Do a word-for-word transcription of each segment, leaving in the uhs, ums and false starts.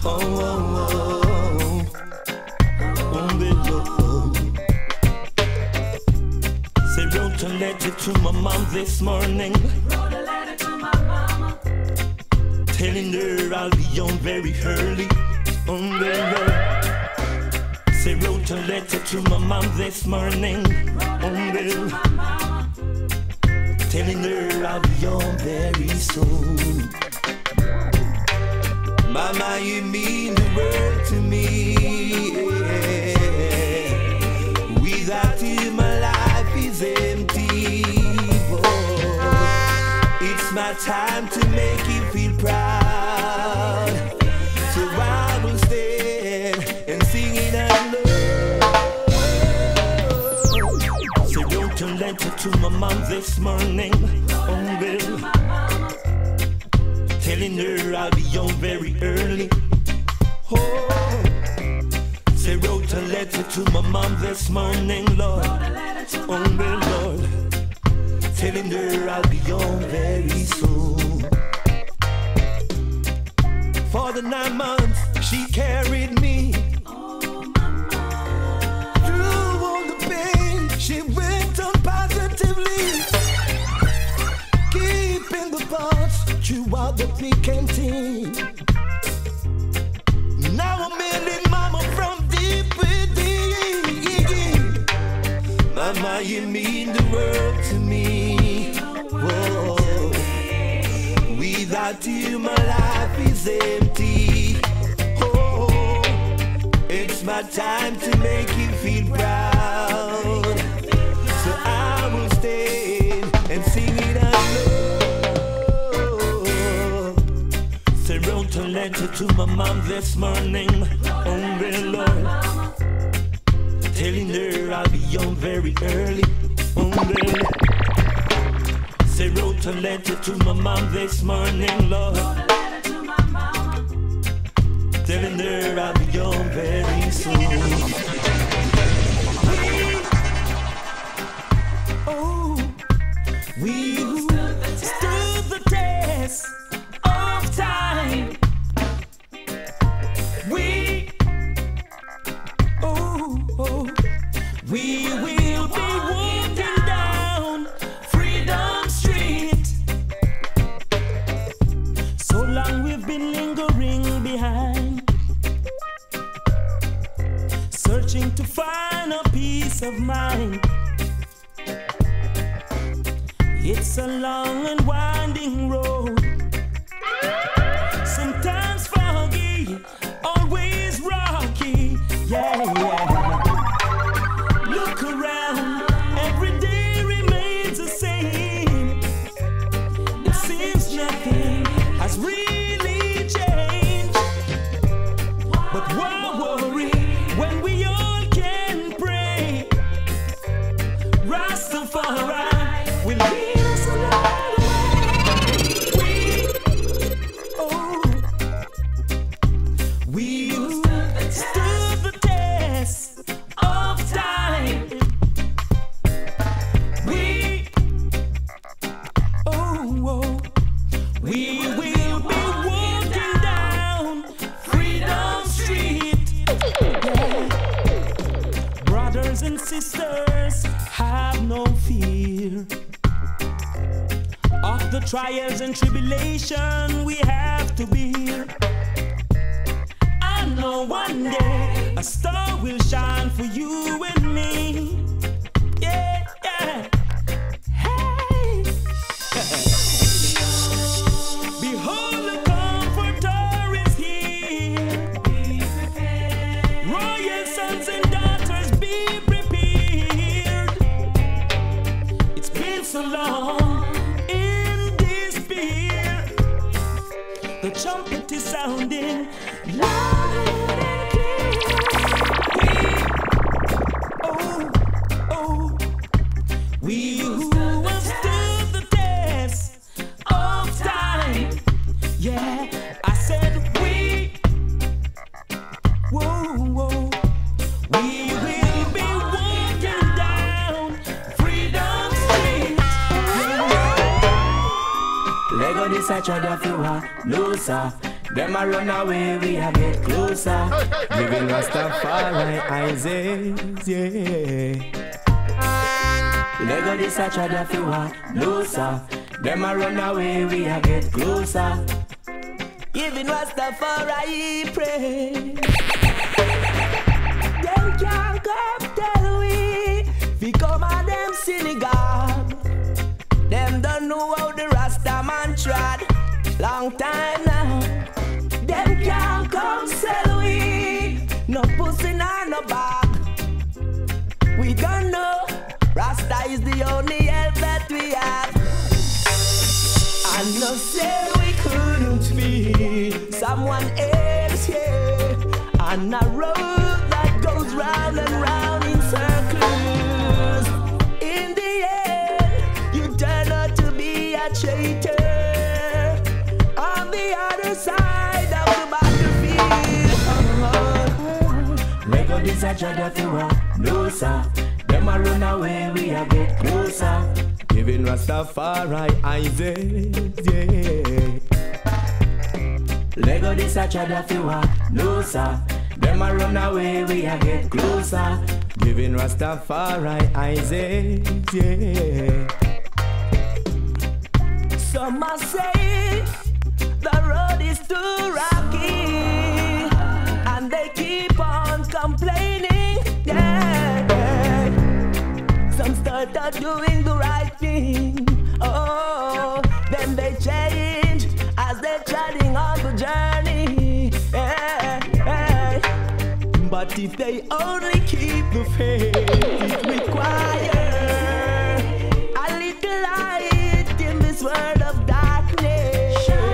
Oh, oh, oh, oh, below. Say, wrote a letter to my mom this morning. Wrote a letter to my mama, telling her I'll be home very early. Oh, below. Say, wrote a letter to my mom this morning. Oh, below. Telling her I'll be home very soon. Mama, you mean the world to me. Yeah. Without you, my life is empty. Oh, it's my time to make you feel proud. So I will stand and sing it out loud. So wrote a letter to my mom this morning. Oh, well, telling her I'll be home very early. Oh, say wrote a letter to my mom this morning, Lord. Oh, my Lord, telling her I'll be home very soon. For the nine months she carried me through all the pain. She went on positively, keeping the parts throughout the thick and thin. Now I'm mailing mama from deep within. Mama, you mean the world to me. Whoa. Without you, my life is empty. Oh, it's my time to make you feel proud. So I will stay and sing it out loud. Say wrote a letter to my mom this morning. Oh, my Lord, telling her I'll be home very early. Oh, my. Say wrote a letter to my mom this morning, Lord, telling her I'll be home very soon. Oh, we stood the test of time. We, oh, oh, we will be walking down Freedom Street. So long we've been lingering behind, searching to find a peace of mind. It's a long and winding road, sometimes foggy, always rocky. Yeah, yeah. Look around, every day remains the same. It seems nothing has really changed. But why worry when we all can pray? Rastafari will lead us along the way. We, oh, we stood the test of time. We, oh, oh, we will be walking down Freedom Street. Yeah. Brothers and sisters, have no fear of the trials and tribulation we have to bear. I know one day a star will shine for you and me. Yeah, yeah. Hey. Behold, the Comforter is here. Be prepared. Royal sons and daughters, be prepared. It's been so long in despair. The trumpet is sounding loud and clear. We, oh, oh, we who have stood the test of time. Yeah, I said we, whoa, whoa, we will be walking down Freedom Street. Yeah. Lego this I tried to feel no sir. Them a run away, we a get closer. Giving Rastafari Isaac, yeah. Lego this a try that you want, no sir. Them a run away, we a get closer. Giving Rastafari praise. Them can't come tell we, we come a them synagogue. Them don't know how the Rasta man trod. Long time now. Them can't come sell we, no pussy nor no bag. We don't know, Rasta is the only help that we have. I no say we couldn't be someone else here, on a road that goes round and round in circles. In the end, you turn out to be a traitor. On the other side of the battlefield, Lego this a try that you want, no sir. Them a run away, we a get closer. Giving Rastafari Isaac, yeah. Lego this a try that you want, no sir. Them a run away, we a get closer. Giving Rastafari Isaac, yeah. Some a say the road is too rocky, and they keep on complaining, yeah, yeah. Some start out doing the right thing, oh, then they change as they're treading on the journey, yeah, yeah. But if they only keep the faith, it requires a little light in this world of darkness.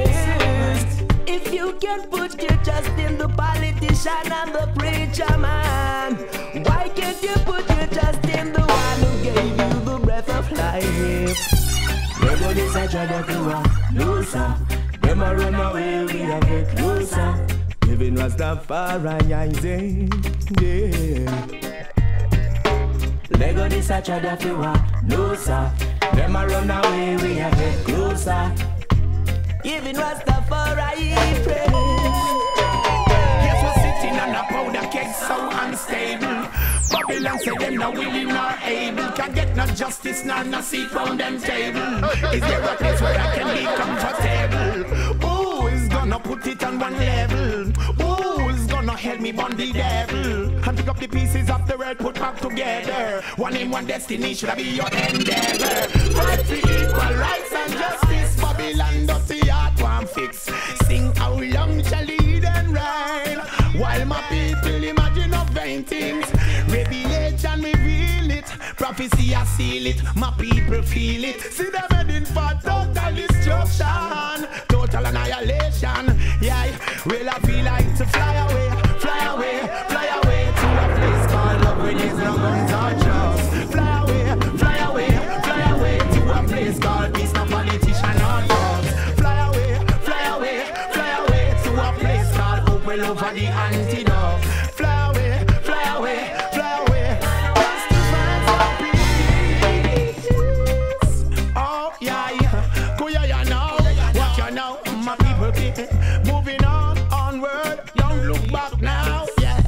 If you can put your trust in the politician and the preacher man, why can't you put your trust in the one who gave you the breath of life? Nobody's a try that you are loser. Them a run away, we a get closer. Living Rastafari Isaac, yeah. Lego this a try that you are loser. Them a run away, we a get closer. Giving Rastafari praise. Yes, we're sitting on a powder keg so unstable. Babylon say them no willing nor able. Can't get no justice nor no seat round them table. Is there a place where I can be comfortable? Who is gonna put it on one level? Who is gonna help me bond the devil? And pick up the pieces of the world, put back together. One aim, one destiny, should I be your endeavor? Fight for equal rights and justice. Babylon dirty heart one fix. Sing how long shall lead and reign, while my people imagine of vain things. Revelation reveal it, prophecy I seal it. My people feel it. See them heading for total destruction, total annihilation. Yeah, well I feel like to fly away, fly away, fly away to a place called love where there's no guns or drugs. Fly away, fly away, fly away to a place called peace, no politician or drugs. Fly away, fly away, fly away to a place called hope well over the antidote. Fly away, fly away, fly away. Just to find some peace. Oh yeah, yeah. Go yeah, yeah now. What you know, my people keep moving on, onward. Don't look back now. Yeah.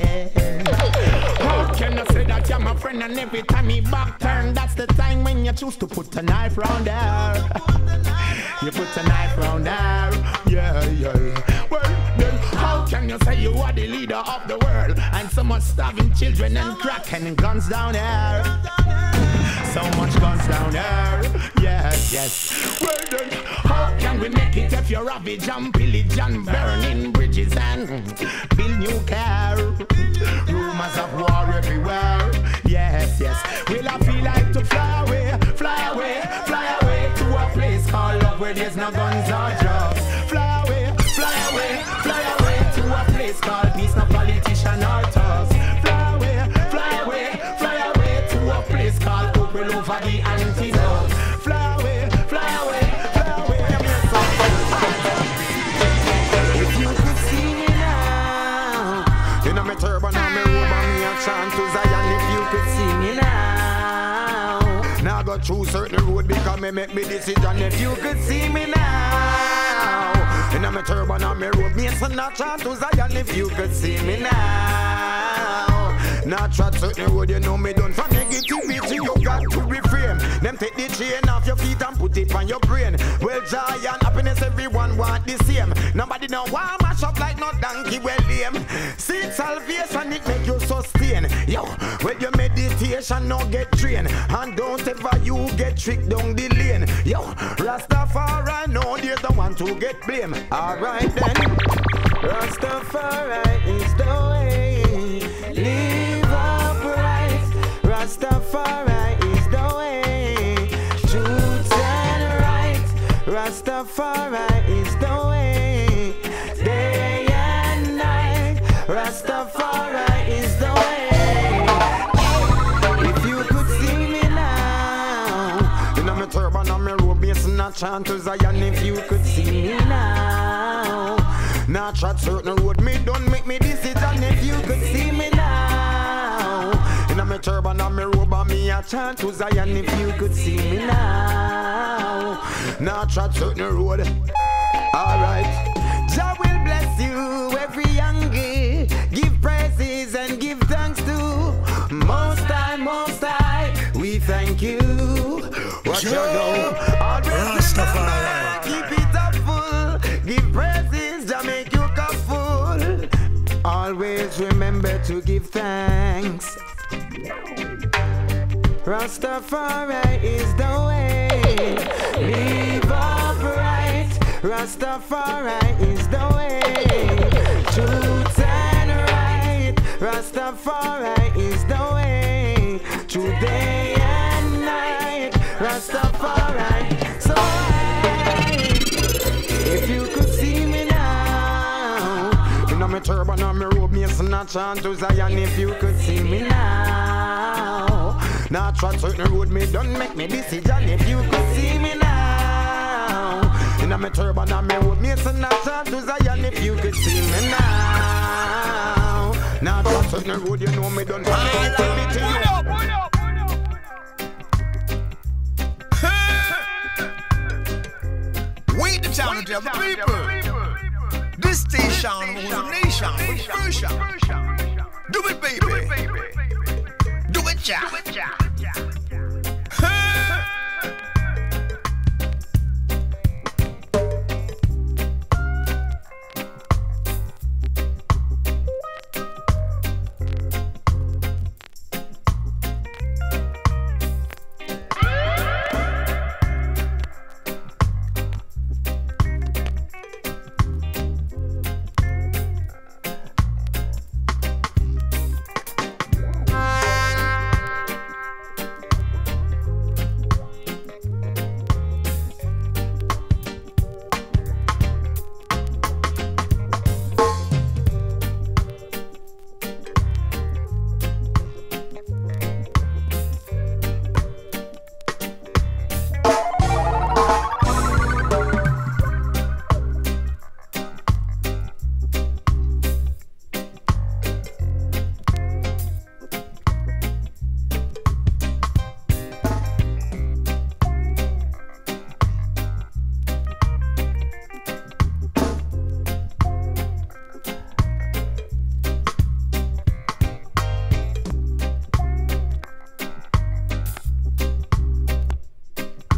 How can I say that you're my friend and every time he back turn, that's the time when you choose to put a knife round there. You put a knife round there. Yeah, yeah. Well, then how can you say you are the leader of the world and so much starving children and cracking guns down there? So much guns down there. Yes, yes. Well then, how can we make it if you're ravage and pillage and burning bridges and build new care? Rumors of war everywhere. Yes, yes. Will I feel like to fly away, fly away, fly away to a place called love where there's no guns or drugs. Fly away, fly away, fly away to a place called peace, no politician or thugs. Fly away, fly away, fly away to a place called hope well over the antidote. Fly away, fly away, fly away. If you could see me now, in a me turban and me robe and me a chant to Zion. If you could see me now, now I go through certain road because me make me decision. If you could see me now, in a me turban and me robe. Me son not try to Zion if you could see me now. Not try to certain road, you know me done. From negativity, you got to reframe. Them take the chain off your feet and put it on your brain. Well, joy and happiness, everyone want the same. Nobody know why mash up like no donkey, well lame. Seek salvation, it make you sustain. Yo, when your meditation no get trained. And don't ever you get tricked down the lane. Yo, Rastafari know there's the one to get blame. Alright then, Rastafari is the way. Live upright, Rastafari is the way. Truth and right, Rastafari is the way. Day and night, Rastafari is the way. If you could see me now, you know me turban and me robe, yes, not chant to Zion. If you could see me now, not chat certain road, me don't make me decision. If you could see me now, you know me turban and me robe and me a chant to Zion. If you could see me now, not chat certain road. Alright, Jah will bless you every angle. Give praises and give thanks to Most High, Most High. We thank you. What you do? Always remember, keep it up full. Give praises, Jah make you cup full. Always remember to give thanks. Rastafari is the way. Live upright, Rastafari is the way. Truth and right, Rastafari is the way. Today and night, Rastafari. So right, if you could see me now, you know me turban and me robe, me not chant to Zion. If you could see me now, not try certain road, me don't make me decision. If you could see me now, you know me turban and me robe, me not chant to Zion. If you could see me now, not try certain road, you know me don't make me We the channel of the people. This station was a nation with version. Do it, baby. Do it, Jack.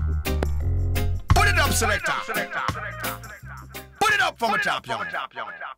Selector. Put it up from the top, young.